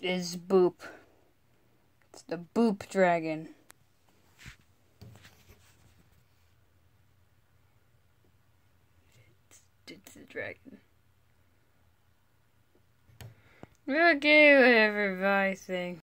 is Boop. It's the Boop Dragon. It's the dragon. Okay, whatever, bye thing.